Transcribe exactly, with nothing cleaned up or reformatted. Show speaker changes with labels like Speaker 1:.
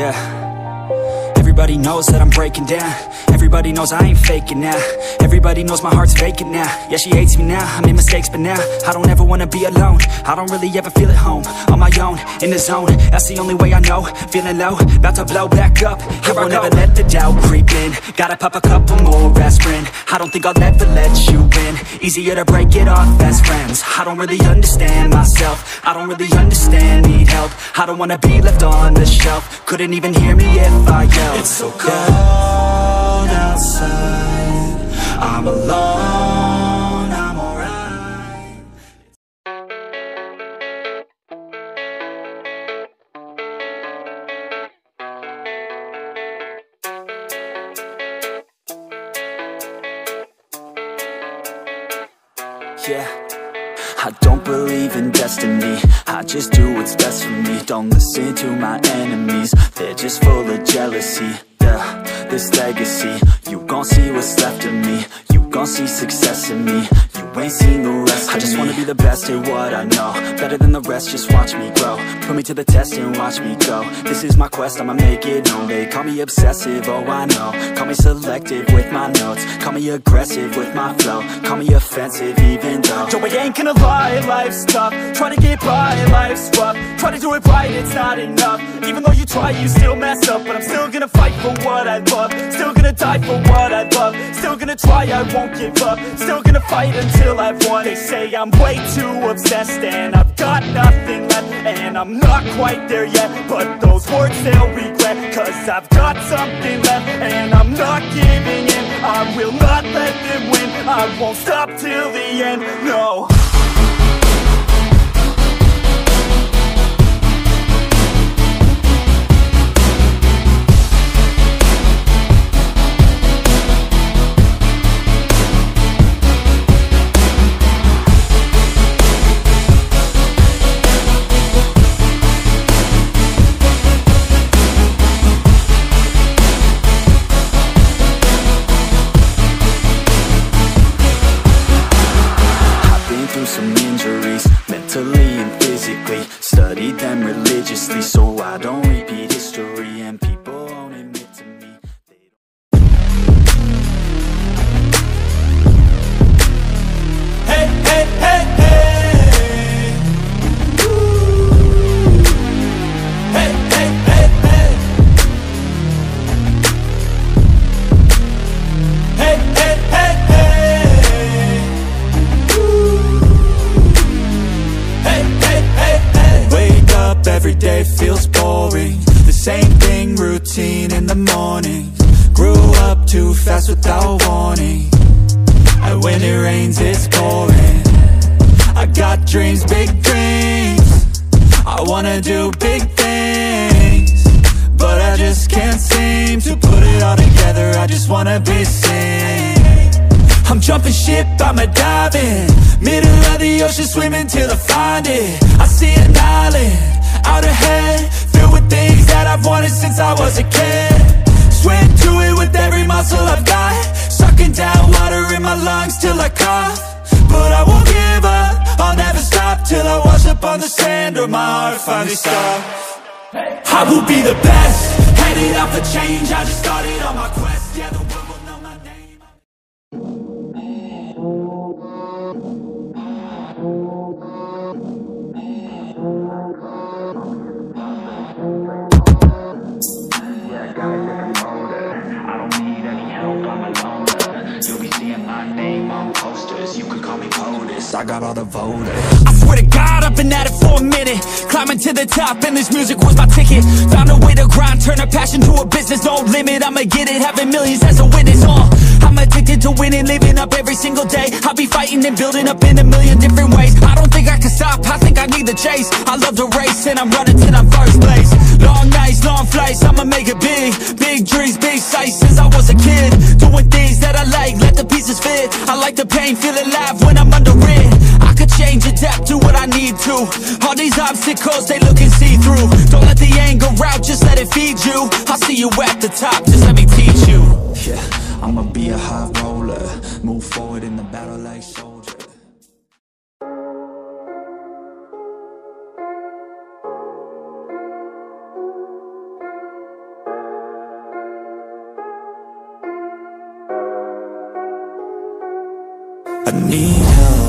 Speaker 1: yeah. Everybody knows that I'm breaking down. Everybody knows I ain't faking now. Everybody knows my heart's vacant now. Yeah, she hates me now, I made mistakes but now I don't ever wanna be alone. I don't really ever feel at home. On my own, in the zone, that's the only way I know. Feeling low, about to blow back up. Here I won't ever let the doubt creep in. Gotta pop a couple more aspirin. I don't think I'll ever let you in. Easier to break it off best friends. I don't really understand myself. I don't really understand, need help. I don't wanna be left on the shelf. Couldn't even hear me if I yelled.
Speaker 2: It's so cold outside, I'm alone, I'm alright.
Speaker 1: Yeah, I don't believe in destiny, I just do what's best for me. Don't listen to my enemies, they're just full of jealousy. Yeah, this legacy, you gon' see what's left of me. You gon' see success in me, you ain't seen the rest of me. I just wanna be the best at what I know, better than the rest, just watch me grow. Put me to the test and watch me go. This is my quest, I'ma make it known. They call me obsessive, oh I know. Call me selective with my notes. Call me aggressive with my flow. Call me offensive even though
Speaker 2: Joe, I ain't gonna lie, life's tough. Try to get by, life's rough. Try to do it right, it's not enough. Even though you try, you still mess up. But I'm still gonna fight for what I love. Still gonna die for what I love. Still gonna try, I won't give up. Still gonna fight until I've won. They say I'm way too obsessed and I've got nothing left. And I'm not quite there yet, but those words they'll regret. Cause I've got something left and I'm not giving in. I will not let them win, I won't stop till the end, no.
Speaker 1: some injuries, mentally and physically. Studied them religiously so I don't repeat history. And people won't admit to me they don't...
Speaker 2: Hey, hey, hey, hey. Ooh. Hey, hey, hey, hey. Hey, hey, hey, hey. Ooh. Hey, hey, hey, hey. Wake up, every day feels boring. The same thing, routine in the morning. Grew up too fast without warning. And when it rains, it's pouring. I got dreams, big dreams. I wanna do big things, but I just can't seem to put it all together. I just wanna be seen. I'm jumping ship, I'm a diving. Middle of the ocean, swimming till I find it. I see an island, out ahead, filled with things that I've wanted since I was a kid. Swim to it with every muscle I've got, sucking down water in my lungs till I cough. But I won't give up, I'll never stop till I wash up on the sand or my heart finally stops. I will be the best, headed out for change. I just started on my quest. Yeah, the world will know my name.
Speaker 1: Yeah, guys, if I'm older, I don't need any help, I'm a loner. You'll be seeing my name on posters, you can call me POTUS, I got all the voters.
Speaker 2: I swear to God, I've been at it for a minute, climbing to the top and this music was my ticket. Found a way to grind, turn a passion to a business, no limit, I'ma get it, having millions as a witness. uh, I'm addicted to winning, living up every single day. I'll be fighting and building up in a million different ways. I don't think I can stop, I think I need the chase. I love to race and I'm running till I'm first place. Long nights, long flights, I'ma make it big. Big dreams, big sights since I was a kid. Doing things that I like, let the pieces fit. I like the pain, feel alive when I'm under it. I could change, adapt, do what I need to. All these obstacles, they look and see through. Don't let the anger out, just let it feed you. I'll see you at the top, just let me teach you.
Speaker 1: Yeah, I'ma be a high roller, move forward in the battle like soldier.
Speaker 2: I need help.